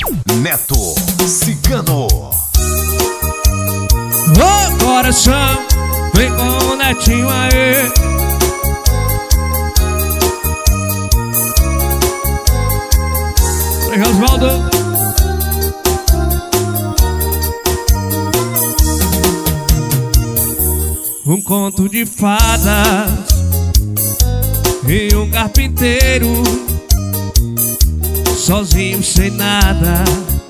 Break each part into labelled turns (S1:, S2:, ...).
S1: Neto Cigano.
S2: Ô coração, vem com o Netinho aí. Oi, Osvaldo. Um conto de fadas e um carpinteiro, sozinho sem nada,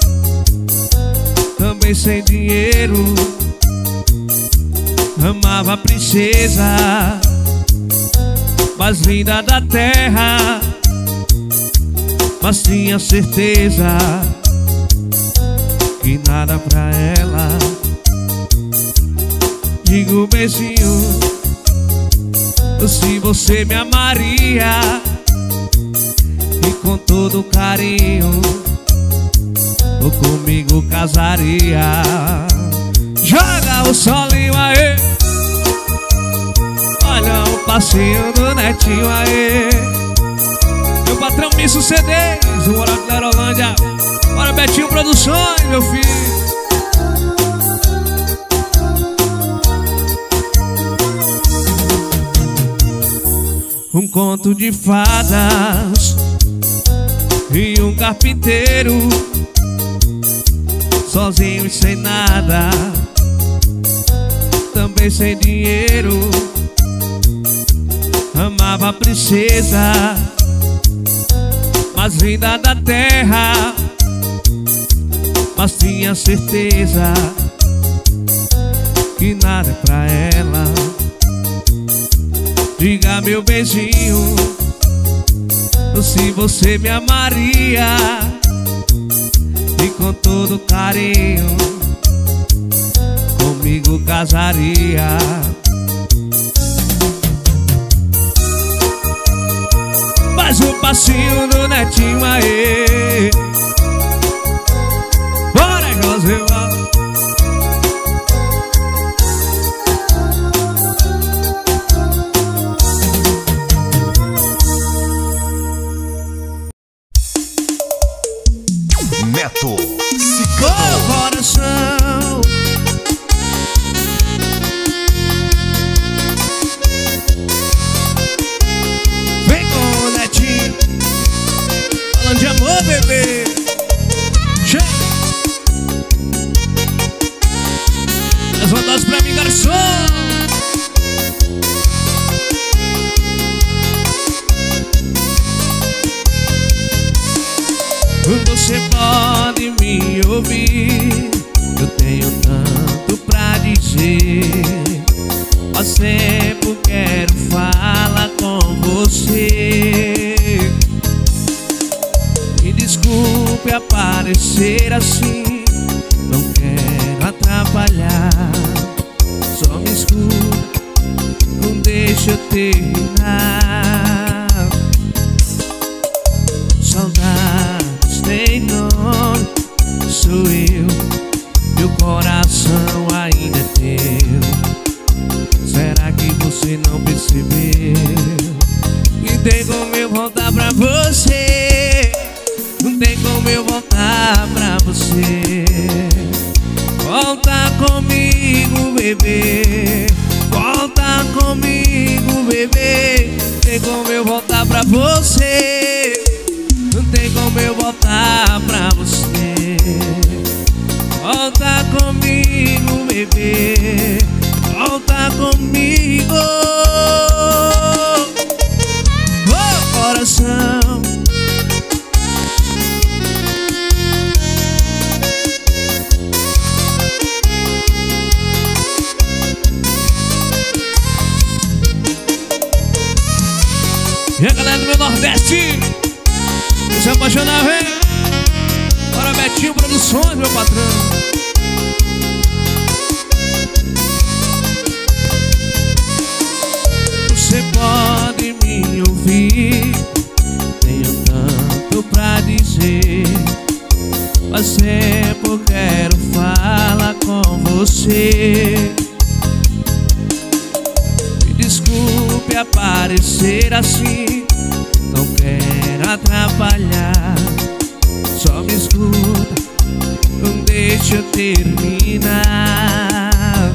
S2: também sem dinheiro. Amava a princesa mais linda da terra, mas tinha certeza que nada pra ela. Digo, beijinho, se você me amaria e com todo carinho ou comigo casaria. Joga o solinho aí, olha o passinho do Netinho aí. Meu patrão Misso CDs, o Morato da Aerolândia. Bora Betinho Produções, meu filho. Um conto de fadas e um carpinteiro, sozinho e sem nada, também sem dinheiro. Amava a princesa mais linda da terra, mas tinha certeza que nada é pra ela. Diga, meu beijinho, se você me amaria e com todo carinho comigo casaria. Faz o passinho do Netinho aí. Bora, Joséval.
S1: Neto Cigano.
S2: Ô coração, vem com o Netinho, falando de amor, bebê. Chega. Mais uma dose pra mim, garçom. Você pode me ouvir, eu tenho tanto pra dizer. Há tempo quero falar com você. Me desculpe aparecer assim, não quero atrapalhar. Só me escuta, não deixa eu terminar. Saudades tem nome, sou eu, meu coração ainda é teu. Será que você não percebeu? Não tem como eu voltar pra você, não tem como eu voltar pra você. Volta comigo, bebê, volta comigo, bebê. Não tem como eu voltar pra você, não tem como eu voltar pra você. Volta comigo, bebê, volta comigo. Oh, coração, e a galera do meu Nordeste, se apaixonar, vem. Bora Betinho Produções, meu patrão. Você pode me ouvir, tenho tanto pra dizer. Faz tempo quero falar com você. Me desculpe aparecer assim, não quero atrapalhar. Só me escuta, deixa terminar.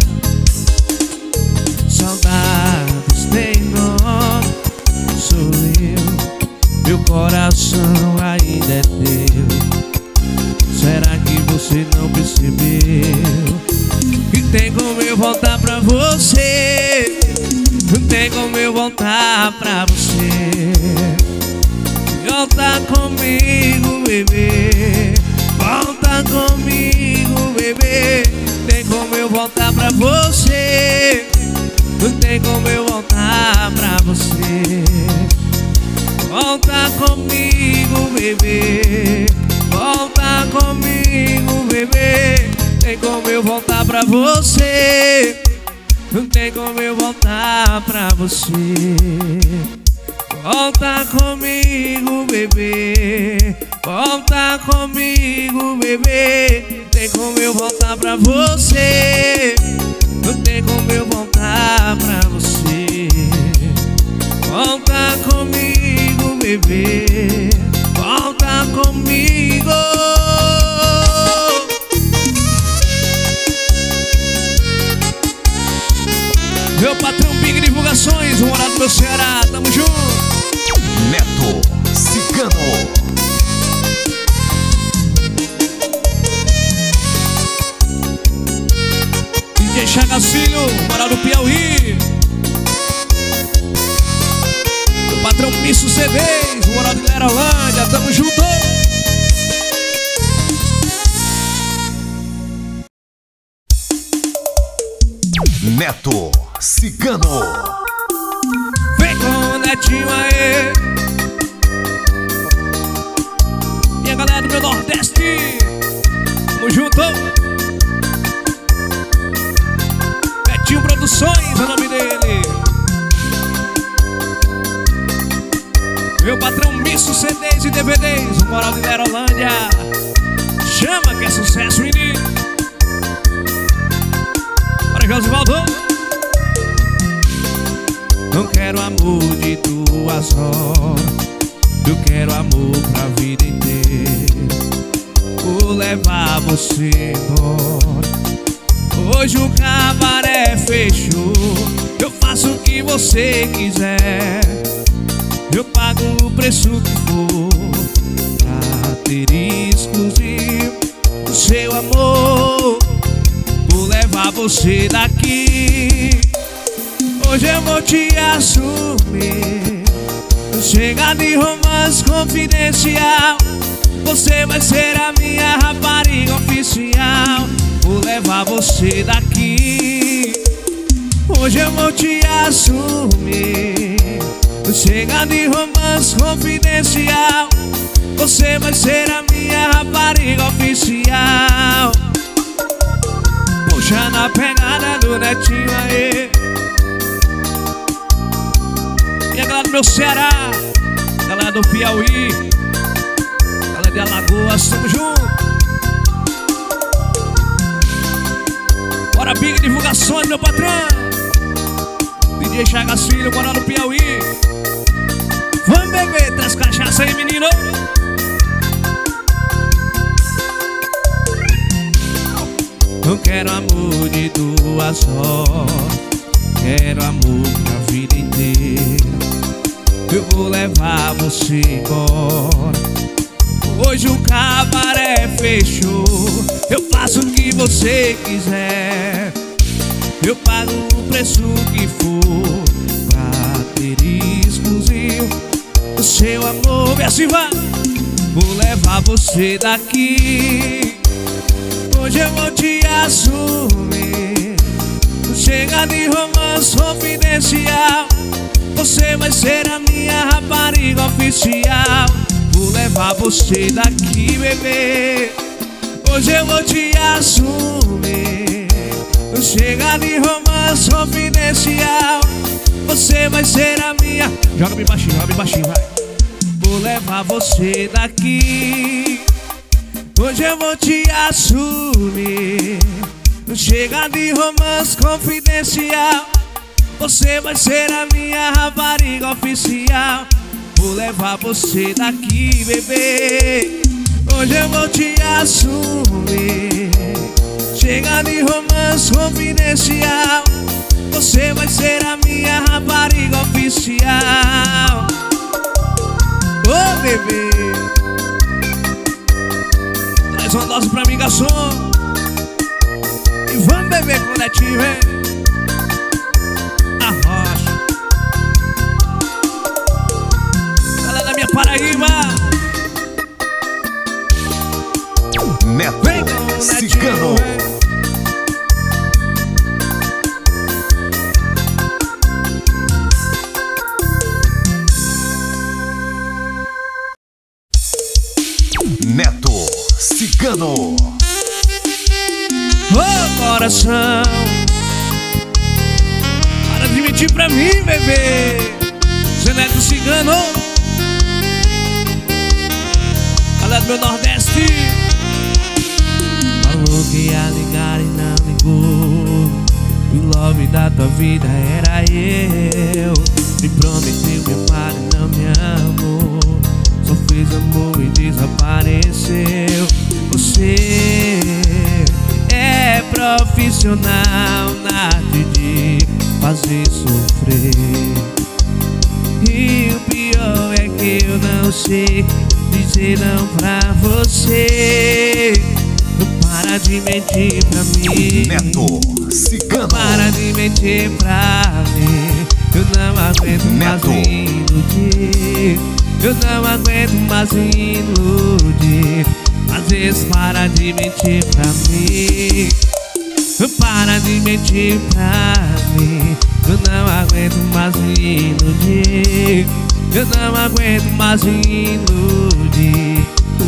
S2: Saudades tem nome, sou eu. Meu coração ainda é teu. Será que você não percebeu? Que tem como eu voltar pra você? Não tem como eu voltar pra você. Volta comigo, bebê. Volta comigo, bebê. Tem como eu voltar pra você? Não tem como eu voltar pra você. Volta comigo, bebê. Volta comigo, bebê. Tem como eu voltar pra você? Não tem como eu voltar pra você. Volta comigo, bebê. Volta comigo, bebê. Tem como eu voltar pra você? Não tem como eu voltar pra você. Volta comigo, bebê. Volta comigo. Meu patrão Big Divulgações, o Morado do meu Ceará, tamo junto.
S1: Neto Cigano.
S2: DJ Chagas Filho, Moral do Piauí. Meu patrão Misso CDs, Moral de Lerolândia, tamo junto.
S1: Neto Cigano.
S2: Vem com o Netinho aí. E a galera do meu Nordeste, tamo junto. Netinho Produções é o nome dele. Meu patrão Misso CDs e DVDs, o Moral de Lerolândia. Chama que é sucesso, menino. Bora, Josivaldo. Não quero amor de 2 horas, eu quero amor pra vida inteira. Vou levar você embora. Hoje o cabaré fechou. Eu faço o que você quiser. Eu pago o preço que for pra ter exclusivo o seu amor. Vou levar você daqui. Hoje eu vou te assumir. Chega de romance confidencial. Você vai ser a minha rapariga oficial. Vou levar você daqui. Hoje eu vou te assumir. Chega de romance confidencial. Você vai ser a minha rapariga oficial. Puxa na pegada do Netinho aí. E a galera do meu Ceará, galera do Piauí, galera de Alagoas, tamo junto. Bora, Big Divulgações, meu patrão. DJ Chagas Filho, bora no Piauí. Vamos beber, traz cachaça aí, menino. Não quero amor de 2 horas, quero amor pra vida inteira. Eu vou levar você embora. Hoje o cabaré fechou. Eu faço o que você quiser. Eu pago o preço que for pra ter exclusivo o seu amor. E assim vai. Vou levar você daqui. Hoje eu vou te assumir. Chega de romance confidencial. Você vai ser a minha rapariga oficial. Vou levar você daqui, bebê. Hoje eu vou te assumir. Chega de romance confidencial. Você vai ser a minha. Joga bem baixinho, vai. Vou levar você daqui. Hoje eu vou te assumir. Chega de romance confidencial. Você vai ser a minha rapariga oficial. Vou levar você daqui, bebê. Hoje eu vou te assumir. Chega de romance confidencial, você vai ser a minha rapariga oficial. Ô bebê, traz uma dose pra mim, garçom. E vamos beber com o Netinho, hein? Arrocha. Galera da minha Paraíba,
S1: Neto Cigano. Neto Cigano.
S2: Ô coração, para de mentir pra mim, bebê. Você Neto Cigano, galera do meu Nordeste. Falou que ia ligar e não ligou. O love da tua vida era eu. Me prometeu meu pai e não me amou. Só fez amor e desapareceu. Você é profissional na arte de fazer sofrer. E o pior é que eu não sei dizer não pra você. Não para de mentir pra mim.
S1: Neto Cigano.
S2: Não para de mentir pra mim. Eu não aguento mais me iludir. Eu não aguento mais me iludir. Às vezes para de mentir pra mim. Para de mentir pra mim. Eu não aguento mais me iludir. Eu não aguento mais me iludir.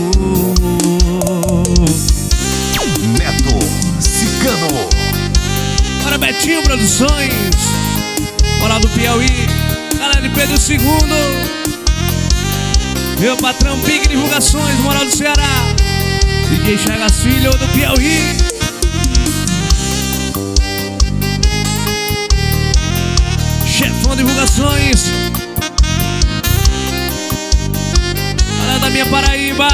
S1: Neto Cigano.
S2: Bora Betinho Produções, moral do Piauí, galera de Pedro II. Meu patrão Pig Divulgações, moral do Ceará. DJ Chagas Filho do Piauí. Chefão Divulgações, galera da minha Paraíba.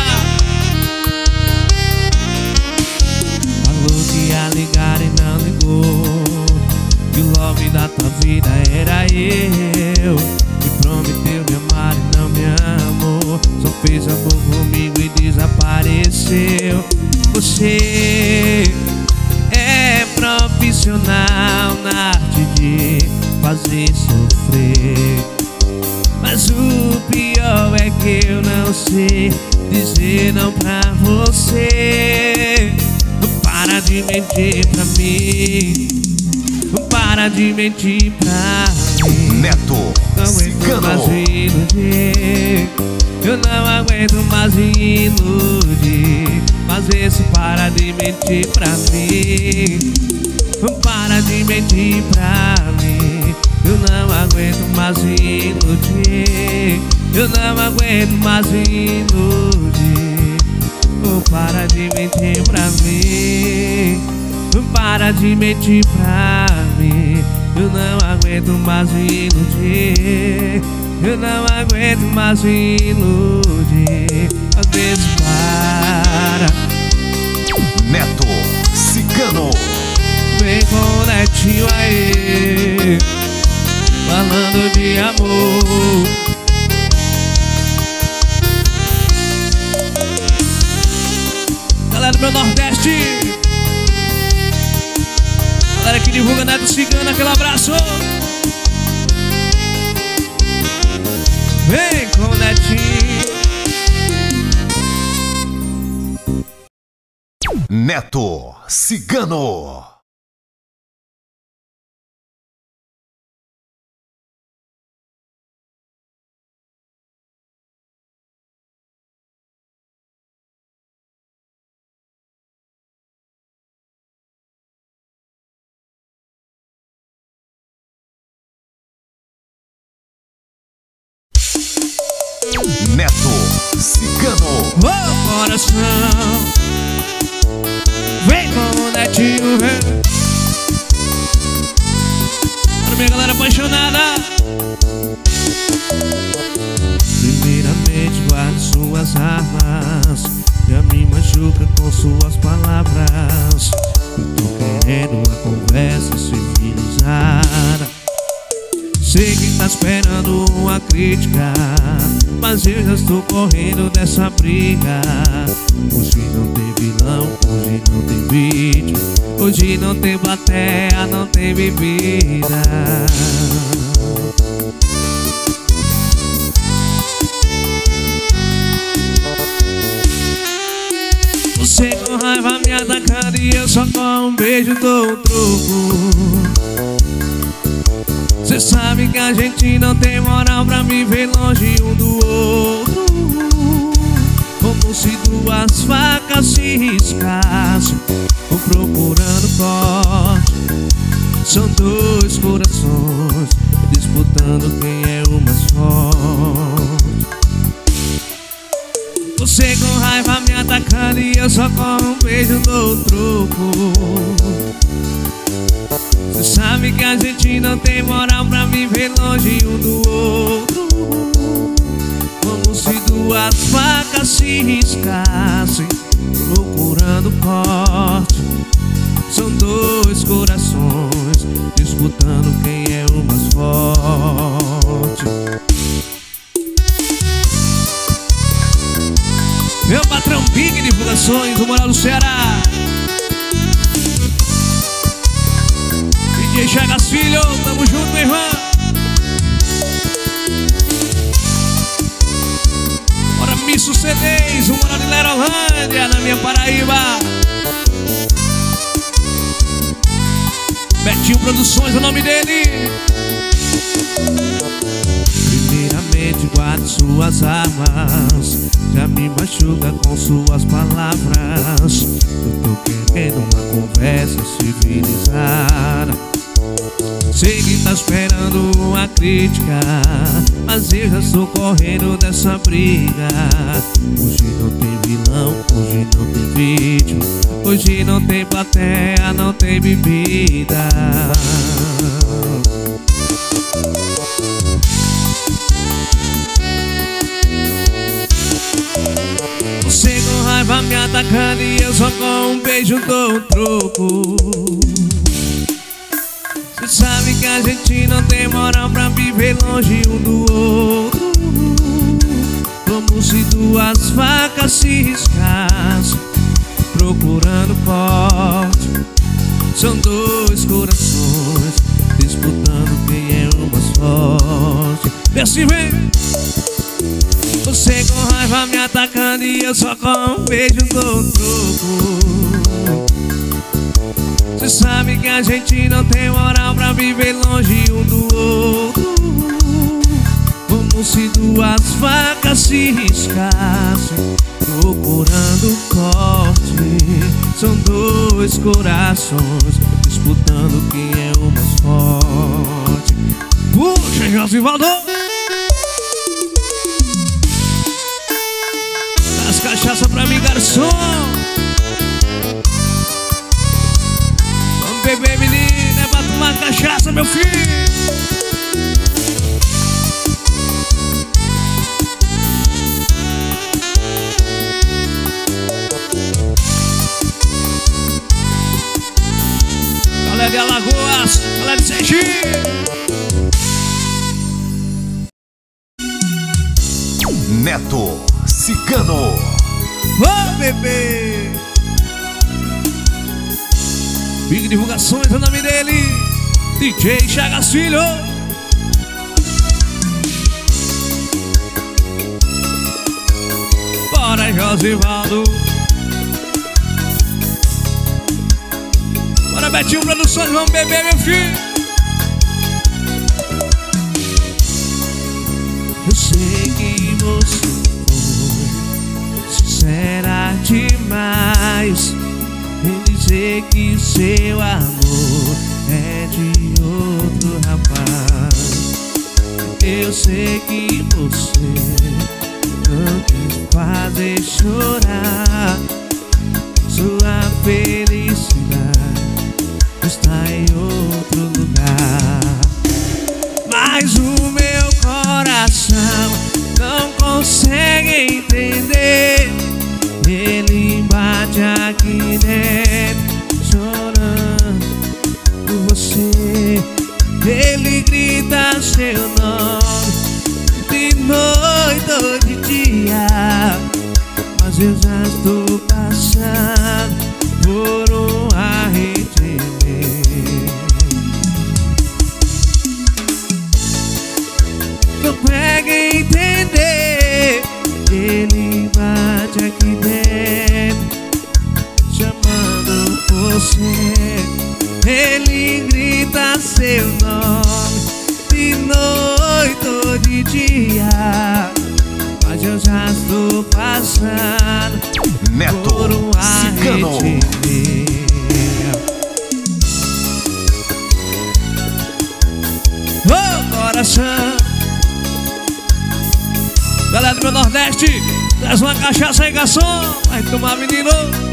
S2: Falou que ia ligar e não ligou. Que o love da tua vida era eu. Me prometeu me amar e não me amou. Só fez amor comigo e desapareceu. Você é profissional na arte de fazer sofrer. Mas o pior é que eu não sei dizer não pra você. Para de mentir pra mim. Para de mentir pra mim.
S1: Neto
S2: Não aguento mais me
S1: Cigano.
S2: iludir. Eu não aguento mais me iludir. Mas esse para de mentir pra mim. Para de mentir pra mim. Eu não aguento mais me iludir. Eu não aguento mais me iludir. Para de mentir pra mim. Para de mentir pra mim. Eu não aguento mais me iludir. Eu não aguento mais me iludir. Às vezes para.
S1: Neto Cigano.
S2: Vem com o Netinho aí, falando de amor. Galera do meu Nordeste, galera que divulga Neto Cigano, aquele abraço. Vem com o Netinho.
S1: Neto Cigano. Neto Cigano.
S2: Ô coração, vem com o Netinho, vem. Para minha galera apaixonada. Primeiramente guarde suas armas. Me com suas palavras. Eu tô querendo uma conversa civilizada. Sei que tá esperando uma crítica, mas eu já estou correndo dessa briga. Hoje não tem vilão, hoje não tem vítima, hoje não tem plateia, não tem bebida. Você com raiva me atacando e eu só com um beijo dou um troco. Cê sabe que a gente não tem moral pra me ver longe um do outro. Como se duas facas se riscassem, ou procurando corte. São dois corações disputando quem é o mais forte. Você com raiva me atacando e eu só com um beijo dou troco. Cê sabe que a gente não tem moral pra viver longe um do outro. Como se duas facas se riscassem, procurando corte. São dois corações disputando quem é o mais forte. Meu patrão Big Divulgações, do Moral do Ceará. DJ Chagas Filho, tamo junto, meu irmão. Bora Misso CDs, o Moral de Lerolândia, na minha Paraíba. Betinho Produções, é o nome dele. Primeiramente guarde suas armas, já me machuca com suas palavras. Eu tô querendo uma conversa civilizada. Sei que tá esperando uma crítica, mas eu já estou correndo dessa briga. Hoje não tem vilão, hoje não tem vítima, hoje não tem plateia, não tem bebida. Você com raiva me atacando e eu só com um beijo dou um troco. Cê sabe que a gente não tem moral pra viver longe um do outro. Como se duas facas se riscassem, procurando corte. São dois corações disputando quem é o mais forte. Vê assim, vem! Você com raiva me atacando e eu só com um beijo dou um troco. Cê sabe que a gente não tem moral pra viver longe um do outro. Como se duas facas se riscassem, procurando corte. São dois corações disputando quem é o mais forte. Puxa, Josivaldo! As cachaça pra mim, garçom. Beber, menina, é pra tomar cachaça, meu filho. Galera de Alagoas, galera de Sergipe.
S1: Neto Cigano.
S2: Ô, bebê! Big Divulgações, é o nome dele, DJ Chagas Filho. Bora, Josivaldo. Bora, Betinho Produções, vamos beber, meu filho. Eu sei que você foi sincera demais em dizer que o seu amor é de outro rapaz. Eu sei que você não quis fazer chorar. Sua felicidade está em outro lugar. Mas o meu coração não consegue entender. Ele bate a aqui dentro, chorando por você. Ele grita seu nome de noite ou de dia, mas eu já estou passando por um arrependimento. Não pega entender, ele bate aqui dentro, chamando você. Ele grita seu nome de noite ou de dia, mas eu já estou passando
S1: Neto
S2: por um
S1: Cigano.
S2: Ô coração, galera do meu Nordeste, traz uma cachaça aí, garçom, vai tomar, menino.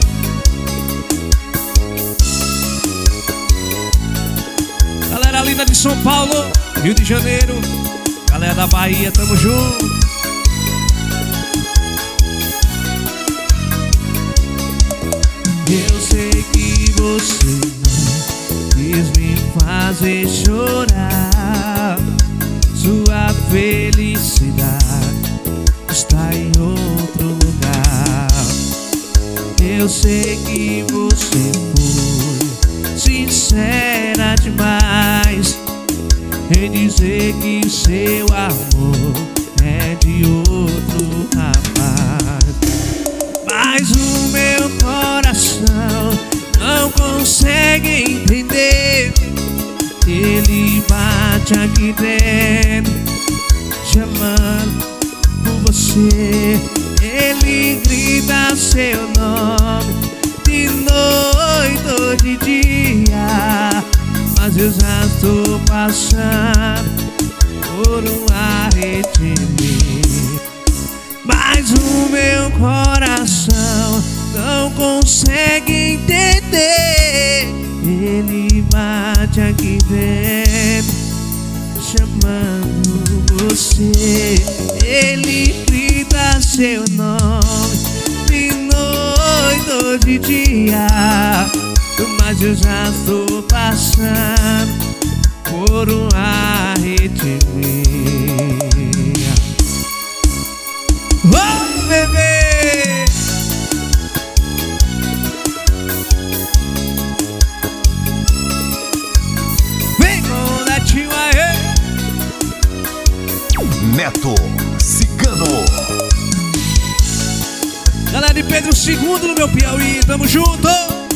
S2: Galera linda de São Paulo, Rio de Janeiro, galera da Bahia, tamo junto. Eu sei que você não quis me fazer chorar. Sua felicidade está em outro lugar. Eu sei que você foi sincera demais em dizer que seu amor é de outro rapaz, mas o meu coração não consegue entender. Ele bate aqui dentro, chamando por você. Ele grita seu nome de noite ou de dia, mas eu já estou passando por um arrependimento. Mas o meu coração não consegue entender. Ele bate aqui dentro, chamando você. Ele grita seu nome de noite ou de dia, mas eu já estou passando por um arrependimento. Oh, bebê! Vem com o Netinho aí!
S1: Neto Cigano.
S2: Galera de Pedro II no meu Piauí, tamo junto!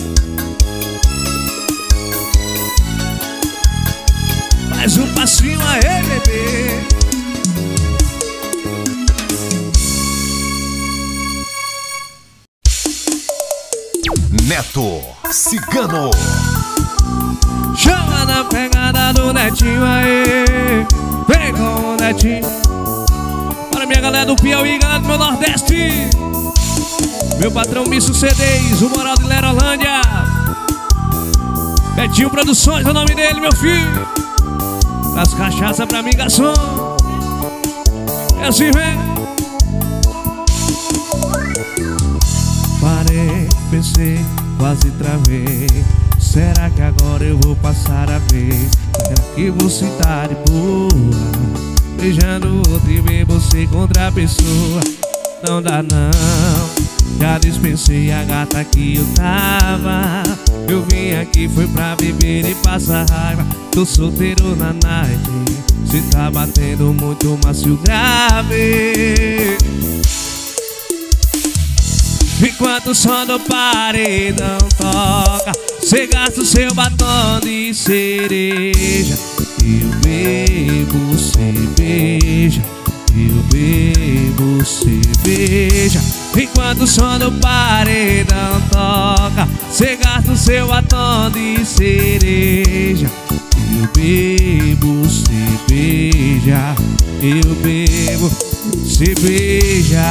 S2: Mais um passinho aí, bebê!
S1: Neto Cigano.
S2: Chama na pegada do Netinho aí, vem com o Netinho. Para minha galera do Piauí, galera do meu Nordeste, meu patrão Misso CDs, o Moral de Lerolândia, Betinho Produções é o nome dele, meu filho. Traz cachaça pra mim, garçom. É assim, vem. Parei, pensei, quase travei. Será que agora eu vou passar a vez? Que você tá de boa, beijando outro e ver você contra a pessoa. Não dá não, já dispensei a gata que eu tava. Eu vim aqui foi pra beber e passar raiva. Tô solteiro na night, cê tá batendo muito macio grave. Enquanto o som do paredão toca, cê gasta o seu batom de cereja. Eu bebo cerveja, eu bebo cerveja. Enquanto o som do paredão toca, cê gasta o seu batom de cereja. Eu bebo cerveja, eu bebo cerveja.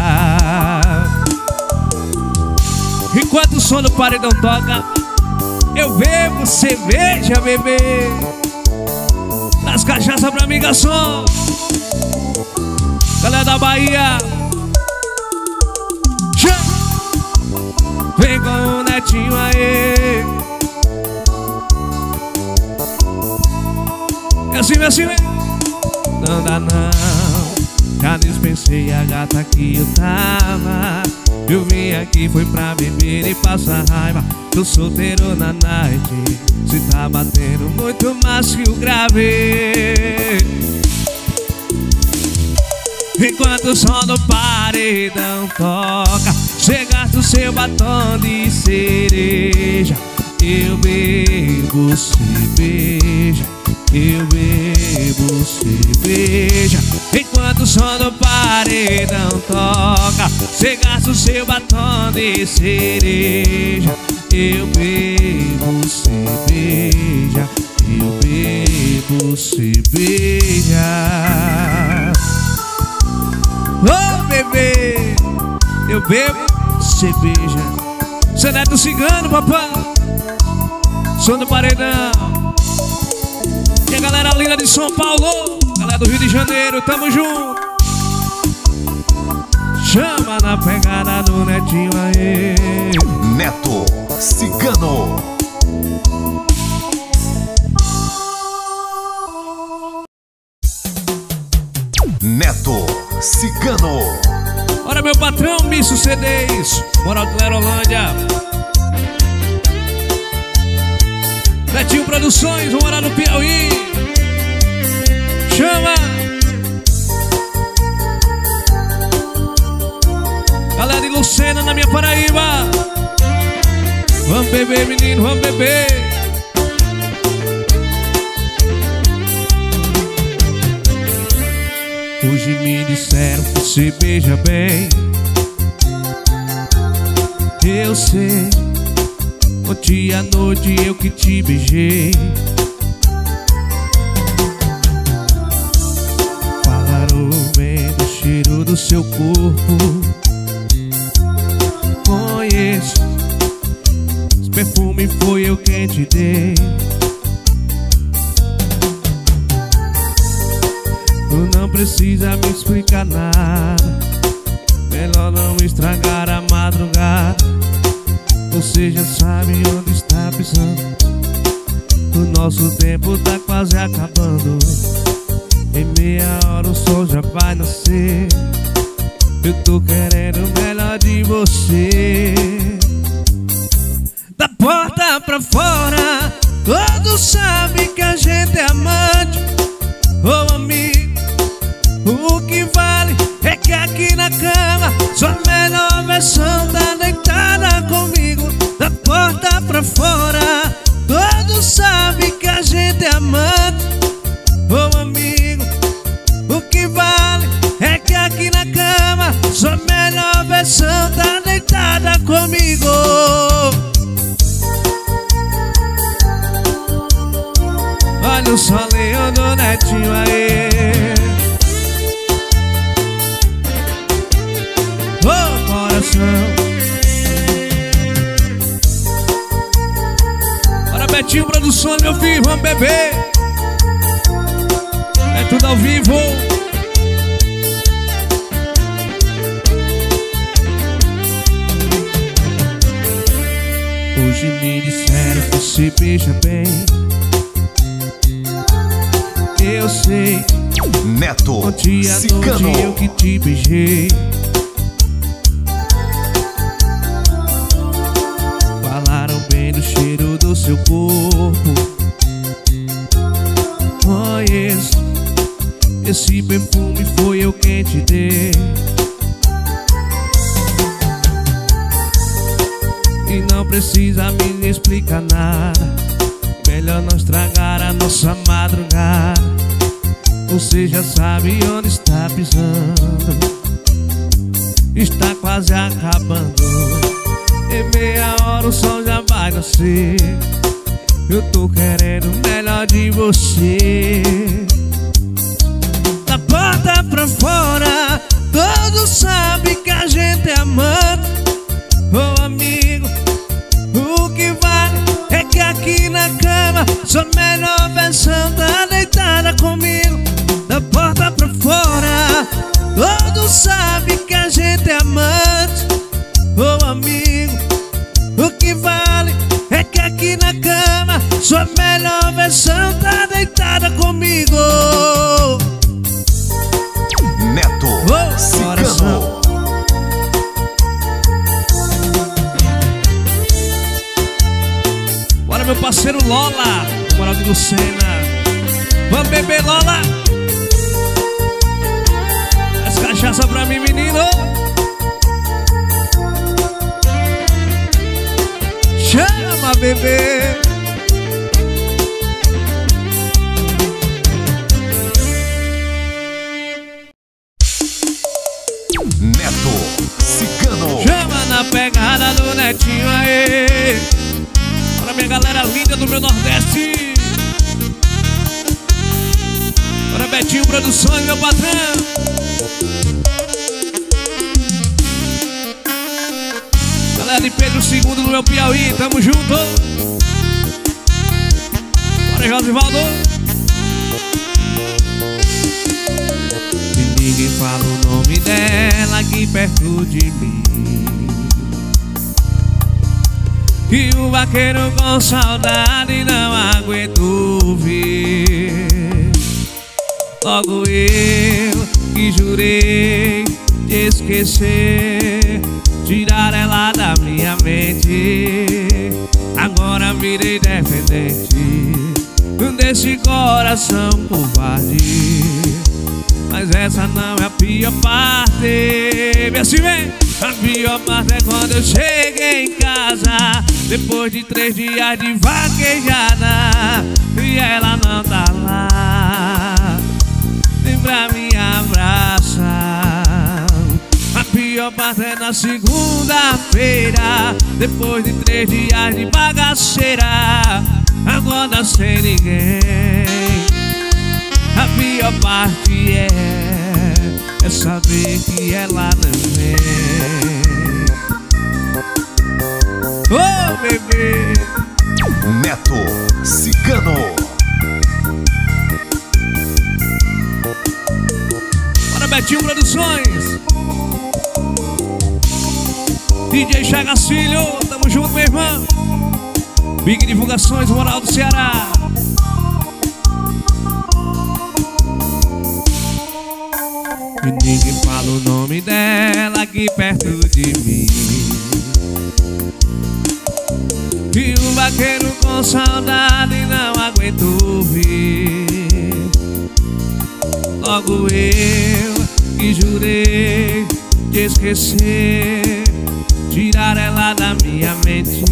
S2: Enquanto o som do paredão toca, eu bebo cerveja, bebê. Traz cachaça pra mim, garçom. Galera da Bahia, vem com o Netinho. vem assim, vem. Não dá não, já dispensei a gata que eu tava. Eu vim aqui foi pra beber e passar raiva. Tô solteiro na night, se tá batendo muito mais que o grave. Enquanto o som do paredão toca, cê gasta o seu batom de cereja. Eu bebo cerveja, eu bebo cerveja. Enquanto o som do paredão toca, cê gasta o seu batom de cereja. Eu bebo cerveja, eu bebo cerveja. Oh, bebê, eu bebo cerveja. Cê não é do cigano, papai. Som do paredão. E a galera linda de São Paulo, galera do Rio de Janeiro, tamo junto. Chama na pegada do Netinho aí.
S1: Neto Cigano. Neto Cigano.
S2: Ora, meu patrão, Misso CDs, moral do Lerolândia. Netinho Produções, vamos morar no Piauí. Chama. Galera de Lucena, na minha Paraíba. Vamos beber, menino, vamos beber. Hoje me disseram que você beija bem. Eu sei, ontem à noite eu que te beijei. Falaram bem do cheiro do seu corpo. Conheço, esse perfume foi eu quem te dei. Tu não precisa me explicar nada, melhor não estragar a madrugada. Você já sabe onde está pisando. O nosso tempo tá quase acabando. Em meia hora o sol já vai nascer. Eu tô querendo o melhor de você. Da porta pra fora, todos sabem que a gente é amante. Ô amigo, o que vale é que aqui na cama sua melhor versão tá deitada comigo. Da porta pra fora, todos sabem que a gente é amante. Ô amigo, o que vale é que aqui na cama sua melhor versão tá deitada comigo. Olha o solinho do Netinho aí. Oh, coração. Bora, Betinho Produções, meu filho, vamos beber. É tudo ao vivo. Hoje me disseram que você beija bem. Eu sei,
S1: Neto
S2: ontem à
S1: Cigano.
S2: noite eu que te beijei. Falaram bem do cheiro do seu corpo. Conheço, esse perfume foi eu quem te dei. E não precisa me explicar nada, melhor não estragar a nossa madrugada. Você já sabe onde está pisando. Está quase acabando. Em meia hora o sol já vai nascer. Eu tô querendo o melhor de você. Da porta pra fora, todos sabem que a gente é amante. Ô amigo, o que vale é que aqui na cama sua melhor versão tá deitada comigo. Da porta pra fora, todos sabem que a gente é amante. Ô amigo, o que vale é que aqui na cama Sua melhor versão tá deitada comigo.
S1: Neto Cigano.
S2: Bora, meu parceiro Lola, moral de Lucena. Vamos beber, Lola. Traz cachaça pra mim, menino. Chama, bebê.
S1: Neto Cigano.
S2: Chama na pegada do Netinho, aê. Para minha galera linda do meu Nordeste. Para Betinho Produções, meu patrão. Galera de Pedro II do meu Piauí, tamo junto. Bora, Josivaldo. E ninguém fala o nome dela aqui perto de mim. E o vaqueiro com saudade não aguento ver. Logo eu que jurei te esquecer, tirar ela da minha mente. Agora virei dependente desse coração covarde. Mas essa não é a pior parte. Vem assim, vem! A pior parte é quando eu cheguei em casa, depois de 3 dias de vaquejada, e ela não tá lá nem pra me abraçar. A pior parte é na segunda-feira, depois de 3 dias de bagaceira, agora sem ninguém. A pior parte é saber que ela não vem. Oh, bebê.
S1: Neto Cigano.
S2: Bora, Betinho Produções. DJ Chagas Filho, tamo junto, meu irmão. Big Divulgações, Moral do Ceará. E ninguém fala o nome dela aqui perto de mim. E o vaqueiro com saudade não aguento ver. Logo eu que jurei te esquecer, tirar ela da minha mente.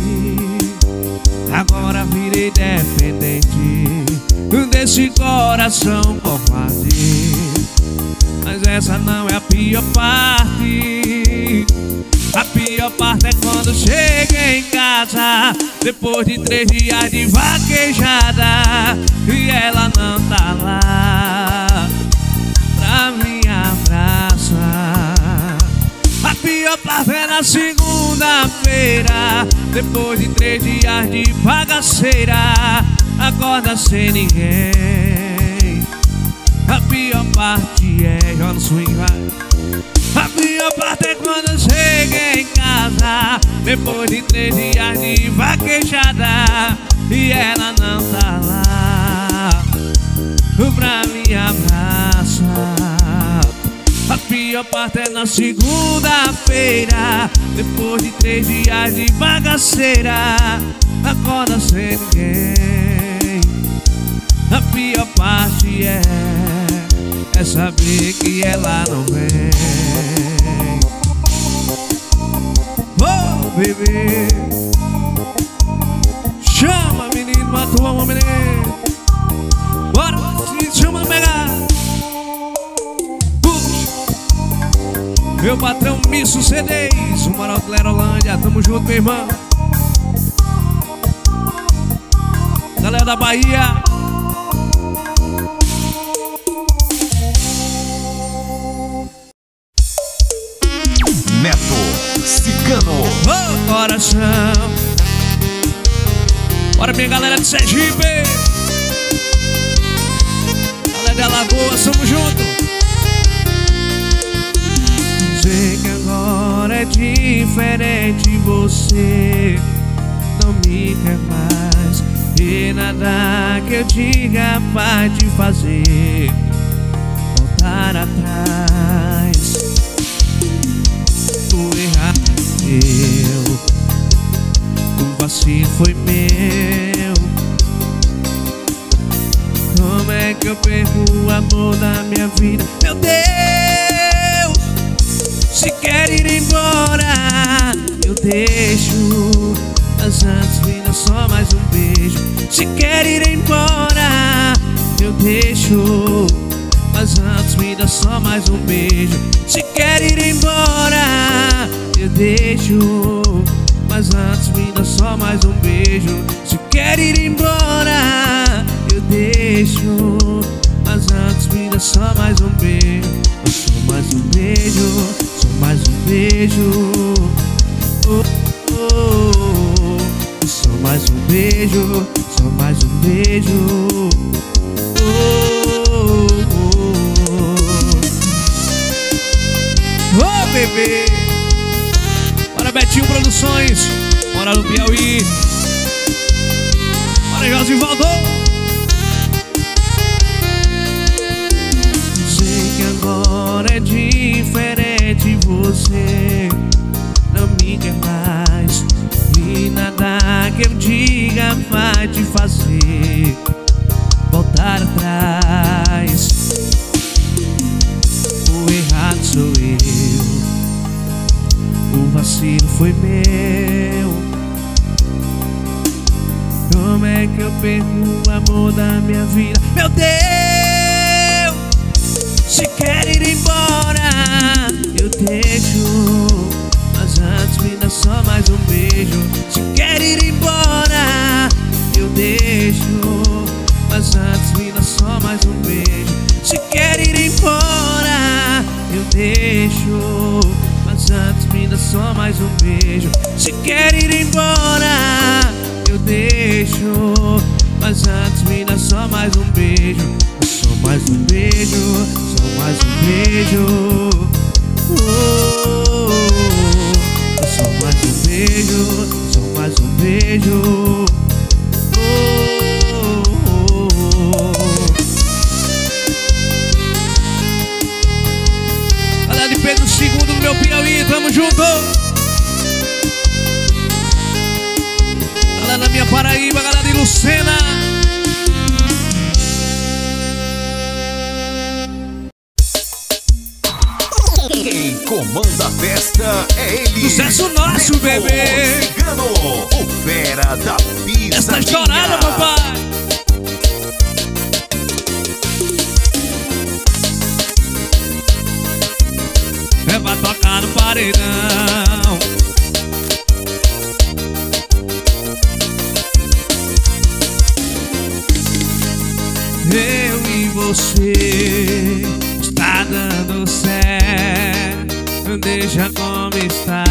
S2: Agora virei dependente desse coração covarde. Mas essa não é a pior parte. A pior parte é quando cheguei em casa, depois de 3 dias de vaquejada, e ela não tá lá pra me abraçar. A pior parte é na segunda-feira, depois de 3 dias de bagaceira, acorda sem ninguém. A pior parte é joga no swing, vai. A pior parte é quando eu cheguei em casa, depois de 3 dias de vaquejada, e ela não tá lá pra me abraçar. A pior parte é na segunda-feira, depois de 3 dias de bagaceira, acorda sem ninguém. A pior parte é saber que ela não vem. Oh, bebê. Chama, menino, matou uma menina. Bora, se chama, pegar. Puxa. Meu patrão Misso CDs, o Moral de Lerolândia, tamo junto, meu irmão. Galera da Bahia.
S1: Neto Cigano.
S2: Oh, coração. Bora, minha galera de Sergipe. Galera de Alagoas, tamo junto. Sei que agora é diferente, você não me quer mais E nada que eu diga vai te fazer voltar atrás. O errado é meu, o vacilo foi meu. Como é que eu perco o amor da minha vida? Meu Deus, se quer ir embora, eu deixo. Mas antes me dá só mais um beijo. Se quer ir embora, eu deixo. Mas antes me dá só mais um beijo. Se quer ir embora, eu deixo. Mas antes me dá só mais um beijo. Se quer ir embora, eu deixo. Mas antes me dá só mais um beijo. Só mais um beijo, só mais um beijo. Oh, oh, oh. Só mais um beijo, só mais um beijo. Oh, oh, oh. Oh, bebê. Bora Betinho Produções, mora no Piauí. Bora Josivaldo. Sei que agora é diferente, você não me quer mais. E nada que eu diga vai te fazer voltar atrás. O errado sou eu, o vacilo foi meu. Como é que eu perco o amor da minha vida? Meu Deus, se quer ir embora, eu deixo. Mas antes me dá só mais um beijo. Se quer ir embora, eu deixo. Mas antes me dá só mais um beijo. Se quer ir embora, eu deixo. Mas antes me dá só mais um beijo. Se quer ir embora, eu deixo. Mas antes me dá só mais um beijo. Só mais um beijo, só mais um beijo. Oh, só mais um beijo, só mais um beijo. Oh, oh, oh. Galera de Pedro II do meu Piauí, tamo junto. Galera da minha Paraíba, galera de Lucena.
S1: Quem comanda a festa é ele.
S2: Sucesso nosso, bebê.
S1: Cigano, o fera da pisadinha.
S2: Essa estourada, papai. É pra tocar no paredão. Eu e você está dando certo, deixa como está.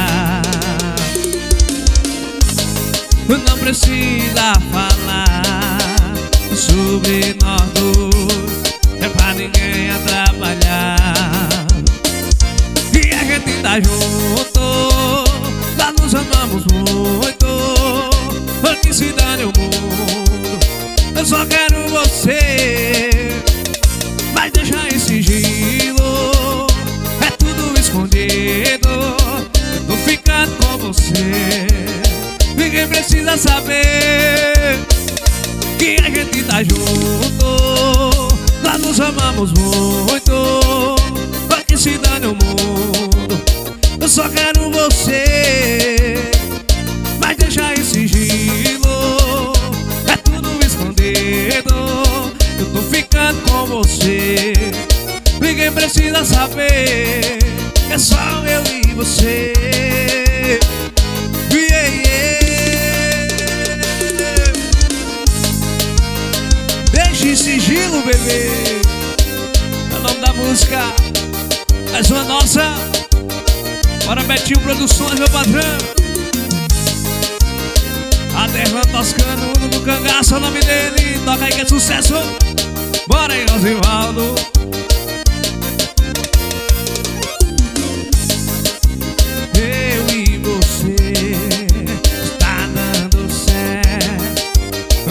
S2: Não precisa falar sobre nós dois, é pra ninguém atrapalhar. E a gente tá junto, lá nos amamos muito. Que se dane o mundo, eu só quero você. Mas deixa em sigilo, é tudo escondido. Eu tô ficando com você, ninguém precisa saber que a gente tá junto, lá nos amamos muito. Pra que se dane o mundo, eu só quero você. Mas deixa em sigilo, é tudo escondido. Eu tô ficando com você, ninguém precisa saber. É só eu e você. Yeah, yeah. Deixa em sigilo, bebê. É o nome da música, mais uma nossa. Bora Betinho Produções, meu patrão. Aderlan Toscano, Uno do Cangaço, é o nome dele. Toca aí que é sucesso. Bora aí, Josivaldo. Eu e você está dando certo,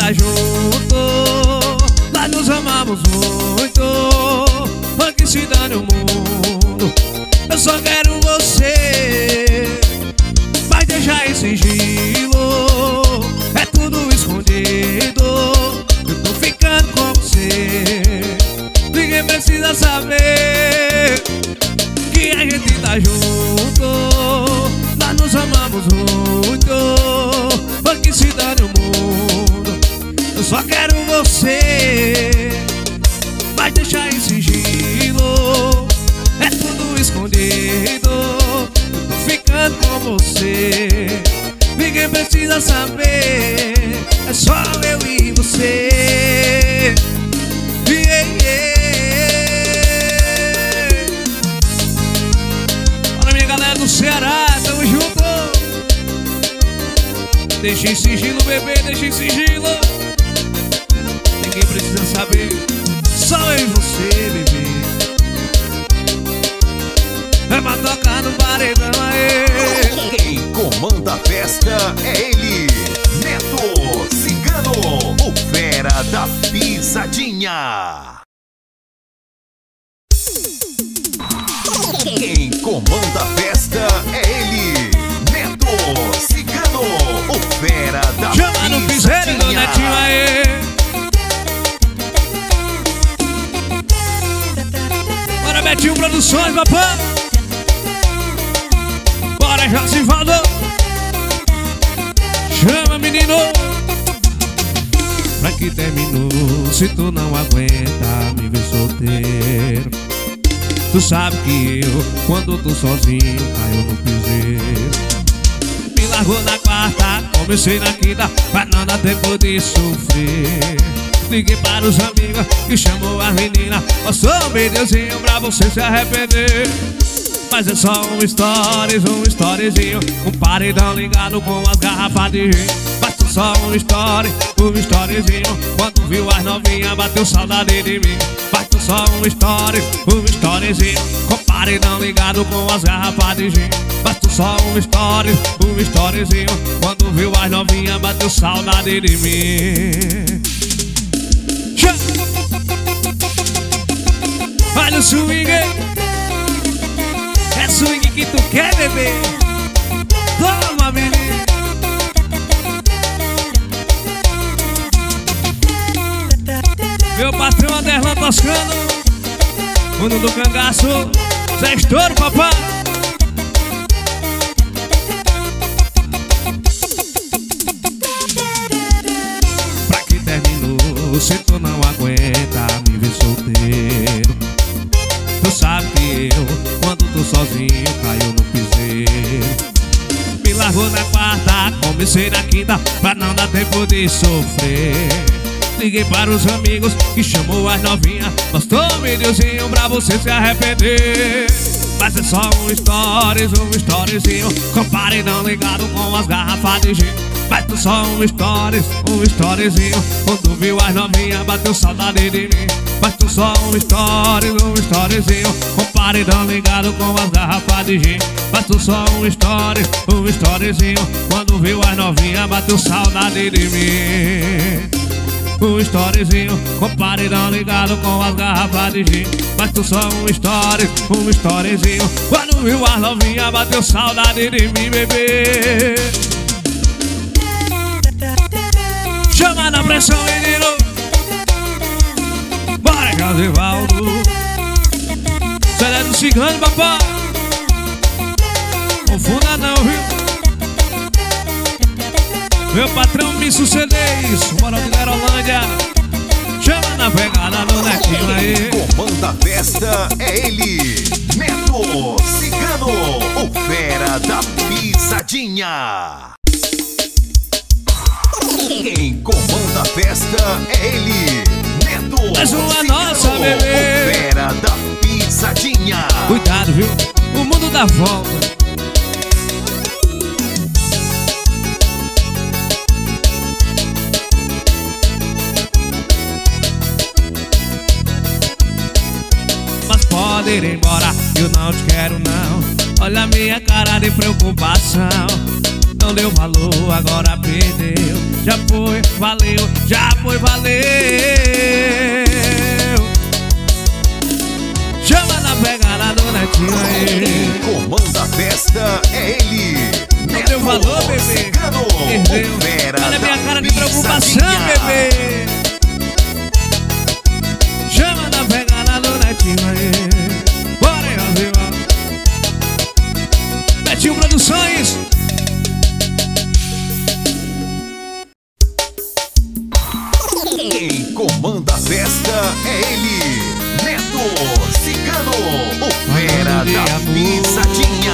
S2: tá junto. Nós nos amamos muito. Mas que se dane o mundo, eu só quero você. Vai deixar em sigilo, é tudo escondido. Eu tô ficando com você. Ninguém precisa saber que a gente tá junto. Nós nos amamos muito. Mas que se dane o mundo, eu só quero você. Vai deixar em sigilo, é tudo escondido. Eu tô ficando com você. Ninguém precisa saber, é só eu e você. Yeah, yeah. Olha minha galera do Ceará, tamo junto. Deixa em sigilo, bebê, deixa em sigilo. Ninguém precisa saber, só eu e você, bebê. É pra tocar no paredão, aê.
S1: Quem comanda a festa é ele, Neto Cigano, o fera da pisadinha. Quem comanda a festa é ele, Neto Cigano, o fera da
S2: chama no piseiro do Netinho, aê. Bora, Betinho Produções, papai. Bora, Josivaldo. Chama, menino. Pra que terminou, se tu não aguenta me ver solteiro? Tu sabe que eu, quando tô sozinho, caio no piseiro. Me largou na quarta, comecei na quinta, mas não dá tempo de sofrer. Liguei para os amigos que chamou as meninas. Passou um videozinho pra você se arrepender. Mas é só um storyzinho, um paredão ligado com as garrafas de gin. Basta só um storyzinho, quando viu as novinhas bateu saudade de mim. Basta só um storyzinho, com paredão ligado com as garrafas de gin. Basta só um storyzinho, quando viu as novinhas bateu saudade de mim. Olha o swing, é swing que tu quer, bebê. Toma, menino. Meu patrão Anderlan Toscano, Mundo do Cangaço, Zé Estouro, papai. Pra que terminou, se tu não aguenta me ver solteiro? Tu sabe que eu, quando tô sozinho, caio no piseiro. Me largou na quarta, comecei na quinta, pra não dar tempo de sofrer. Liguei para os amigos que chamou as novinhas. Postou um videozinho pra você se arrepender. Mas é só um storyzinho, com paredão ligado com as garrafas de gin. Mas é só um storyzinho, quando viu as novinhas bateu saudade de mim. Mas tu só um storyzinho, com paredão ligado com as garrafas de gin. Mas tu só um storyzinho, quando viu as novinhas bateu saudade de mim. Um storyzinho, com paredão ligado com as garrafas de gin. Mas tu só um storyzinho, quando viu as novinhas bateu saudade de mim, bebê. Chama na pressão, menino. Bora, Josivaldo. Você é do Cigano, papai. Confunda não, viu? Meu patrão me sucedeis, mora de Nerolândia. Chama na pegada do Netinho aí.
S1: Comanda a festa é ele, Neto Cigano, o fera da pisadinha. Quem comanda a festa é ele, Neto
S2: Mais uma
S1: Cigano,
S2: nossa, bebê.
S1: o fera da pisadinha.
S2: Cuidado, viu? O mundo dá volta. Mas pode ir embora, eu não te quero não. Olha a minha cara de preocupação. não deu valor, agora perdeu. Já foi, valeu, já foi, valeu. Chama na pegada do Netinho aí.
S1: Quem comanda a festa é ele.
S2: Não deu valor, bebê. Perdeu. Olha a minha cara de preocupação, bebê. Chama na pegada do Netinho aí. Bora aí, Brasil. Netinho Produções.
S1: Quem comanda a festa é ele, Neto Cigano, o fera da pisadinha.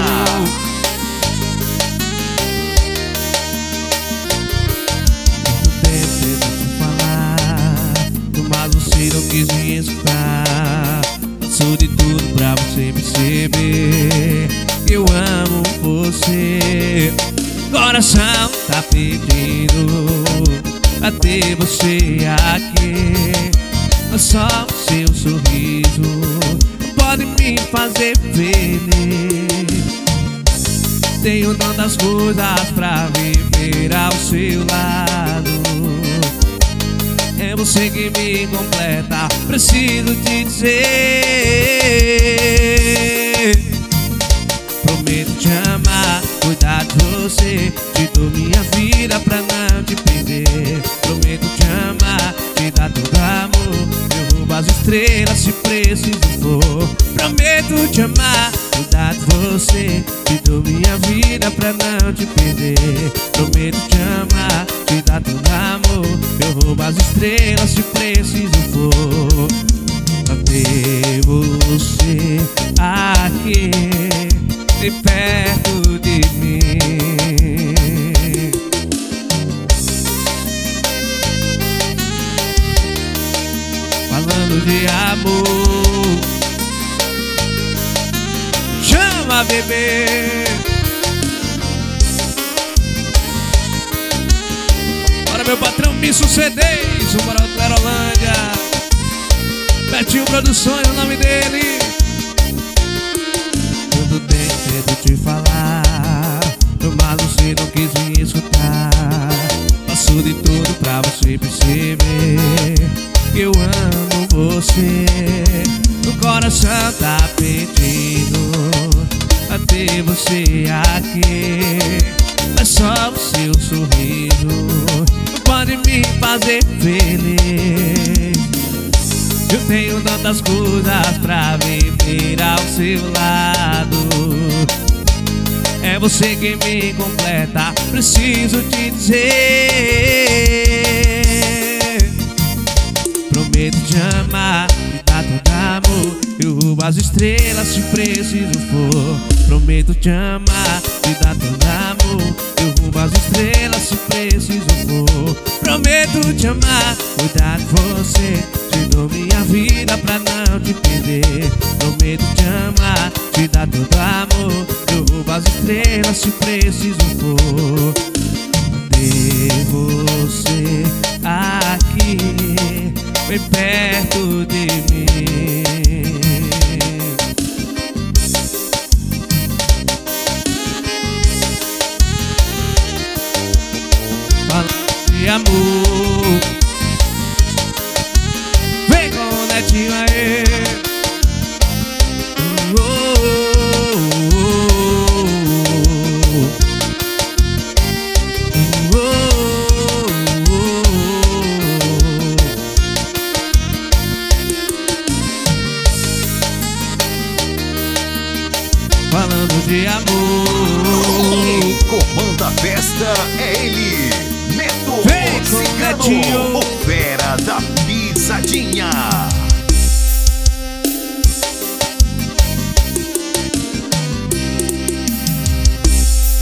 S2: Mas você não quis me escutar. Faço de tudo pra você perceber que eu amo você. Coração tá pedindo pra ter você aqui. Mas só o seu sorriso pode me fazer feliz. Tenho tantas coisas pra viver ao seu lado. É você que me completa, preciso te dizer. Prometo te amar, cuidar de você, te dou minha vida pra não te perder. Prometo te amar, te dar todo amor, derrubo as estrelas se preciso for. Prometo te amar, cuidar de você, te dou minha vida pra não te perder. Prometo te amar, te dar todo amor, eu roubo as estrelas se preciso for. Pra ter você aqui, bem perto de mim. Falando de amor, chama, bebê. Bora, meu patrão, me sucedeis. Bora, Clerolândia. Netinho Produções, o nome dele. Tudo tem medo de falar, mas você não quis me escutar. Faço de tudo pra você perceber que eu amo você. O coração tá pedindo pra ter você aqui. Mas só o seu sorriso pode me fazer feliz. Eu tenho tantas coisas pra viver ao seu lado. É você que me completa, preciso te dizer. Prometo te amar, te dar todo amor, eu roubo as estrelas se preciso for. Prometo te amar, te dar todo amor, eu roubo as estrelas se preciso for. Prometo te amar, cuidar de você, te dou minha vida pra não te perder. Prometo te amar, te dar todo amor, eu roubo as estrelas se preciso for. Ter você aqui, bem perto de mim. Falando de amor, vem com o Netinho aí. Falando de amor,
S1: quem comanda a festa é ele, Neto
S2: vem com o
S1: Cigano,
S2: Netinho.
S1: o fera da pisadinha.